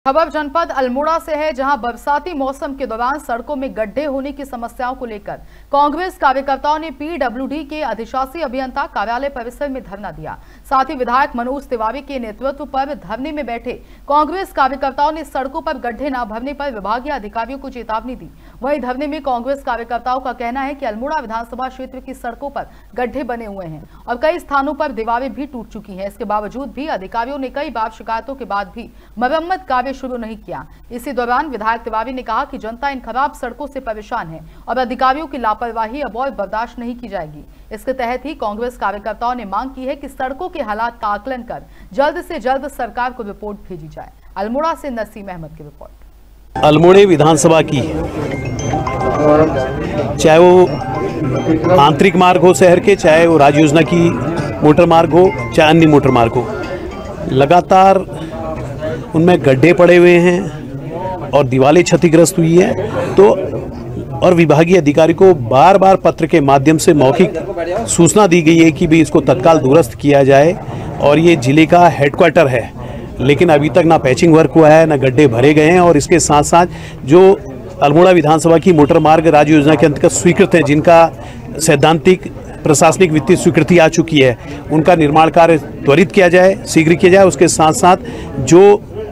खबर जनपद अल्मोड़ा से है, जहां बरसाती मौसम के दौरान सड़कों में गड्ढे होने की समस्याओं को लेकर कांग्रेस कार्यकर्ताओं ने पीडब्ल्यूडी के अधिशासी अभियंता कार्यालय परिसर में धरना दिया। साथ ही विधायक मनोज तिवारी के नेतृत्व पर धरने में बैठे कांग्रेस कार्यकर्ताओं ने सड़कों पर गड्ढे न भरने पर विभागीय अधिकारियों को चेतावनी दी। वहीं धरने में कांग्रेस कार्यकर्ताओं का कहना है कि अल्मोड़ा विधानसभा क्षेत्र की सड़कों पर गड्ढे बने हुए हैं और कई स्थानों पर दीवारें भी टूट चुकी हैं। इसके बावजूद भी अधिकारियों ने कई बार शिकायतों के बाद भी मरम्मत कार्य शुरू नहीं किया। इसी दौरान विधायक तिवारी ने कहा कि जनता इन खराब सड़कों से परेशान है और अधिकारियों की लापरवाही अब और बर्दाश्त नहीं की जाएगी। इसके तहत ही कांग्रेस कार्यकर्ताओं ने मांग की है कि सड़कों के हालात का आकलन कर जल्द से जल्द सरकार को रिपोर्ट भेजी जाए। अल्मोड़ा से नसीम अहमद की रिपोर्ट। अल्मोड़ा विधानसभा की, चाहे वो आंतरिक मार्ग हो शहर के, चाहे वो राज्य योजना की मोटर मार्ग हो, चाहे अन्य मोटर मार्ग हो, लगातार उनमें गड्ढे पड़े हुए हैं और दीवारें क्षतिग्रस्त हुई है। तो और विभागीय अधिकारी को बार बार पत्र के माध्यम से मौखिक सूचना दी गई है कि भी इसको तत्काल दुरुस्त किया जाए और ये जिले का हेडक्वार्टर है, लेकिन अभी तक ना पैचिंग वर्क हुआ है, ना गड्ढे भरे गए हैं। और इसके साथ साथ जो अल्मोड़ा विधानसभा की मोटर मार्ग राज्य योजना के अंतर्गत स्वीकृत है, जिनका सैद्धांतिक प्रशासनिक वित्तीय स्वीकृति आ चुकी है, उनका निर्माण कार्य त्वरित किया जाए, शीघ्र किया जाए। उसके साथ साथ जो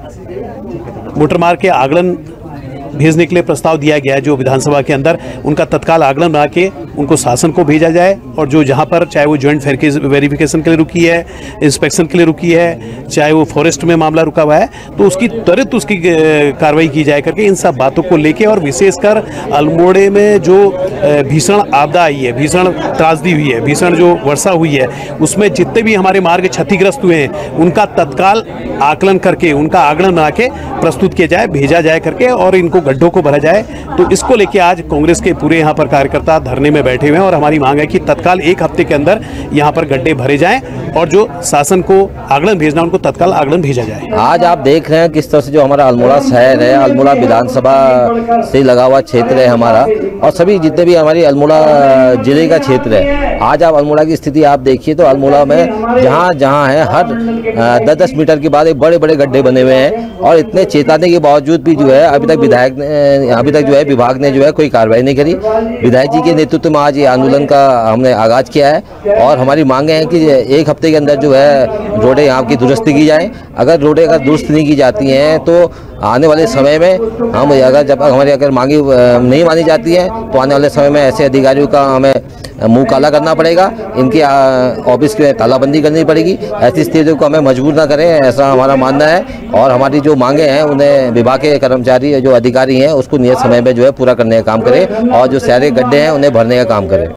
मोटर मार्ग के आगलन भेजने के लिए प्रस्ताव दिया गया है जो विधानसभा के अंदर, उनका तत्काल आगलन बना के उनको शासन को भेजा जाए। और जो जहां पर चाहे वो ज्वाइंट वेरिफिकेशन के लिए रुकी है, इंस्पेक्शन के लिए रुकी है, चाहे वो फॉरेस्ट में मामला रुका हुआ है, तो उसकी त्वरित उसकी कार्रवाई की जाए करके इन सब बातों को लेके। और विशेषकर अल्मोड़े में जो भीषण आपदा आई है, भीषण त्रासदी हुई है, भीषण जो वर्षा हुई है, उसमें जितने भी हमारे मार्ग क्षतिग्रस्त हुए हैं उनका तत्काल आकलन करके, उनका आगलन बना के प्रस्तुत किया जाए, भेजा जाए करके, और इनको गड्ढों को भरा जाए। तो इसको लेके आज कांग्रेस के पूरे यहाँ पर कार्यकर्ता धरने में बैठे हुए हैं और हमारी मांग है कि तत्काल 1 हफ्ते के अंदर यहाँ पर गड्ढे भरे जाएं और जो शासन को आगलन भेजना, उनको तत्काल आगलन भेजा जाए। आज आप देख रहे हैं किस तरह से जो हमारा अल्मोड़ा शहर है, अल्मोड़ा विधानसभा से लगा हुआ क्षेत्र है हमारा, और सभी जितने भी हमारी अल्मोड़ा जिले का क्षेत्र है, आज आप अल्मोड़ा की स्थिति आप देखिए तो अल्मोड़ा में जहाँ जहाँ है हर 10-10 मीटर के बाद एक बड़े बड़े गड्ढे बने हुए हैं। और इतने चेताने के बावजूद भी जो है अभी तक जो है विभाग ने जो है कोई कार्रवाई नहीं करी। विधायक जी के नेतृत्व में आज ये आंदोलन का हमने आगाज किया है और हमारी मांगे हैं कि 1 हफ्ते के अंदर जो है रोडें यहाँ की दुरुस्ती की जाए। अगर रोडें अगर दुरुस्त नहीं की जाती हैं तो आने वाले समय में हम जब हमारी मांगी नहीं मानी जाती है तो आने वाले समय में ऐसे अधिकारियों का हमें मुंह काला करना पड़ेगा, इनकी ऑफिस की तालाबंदी करनी पड़ेगी। ऐसी स्थितियों को हमें मजबूर ना करें, ऐसा हमारा मानना है। और हमारी जो मांगे हैं उन्हें विभाग के कर्मचारी जो अधिकारी हैं उसको नियत समय में जो है पूरा करने का काम करें और जो सारे गड्ढे हैं उन्हें भरने का काम करें।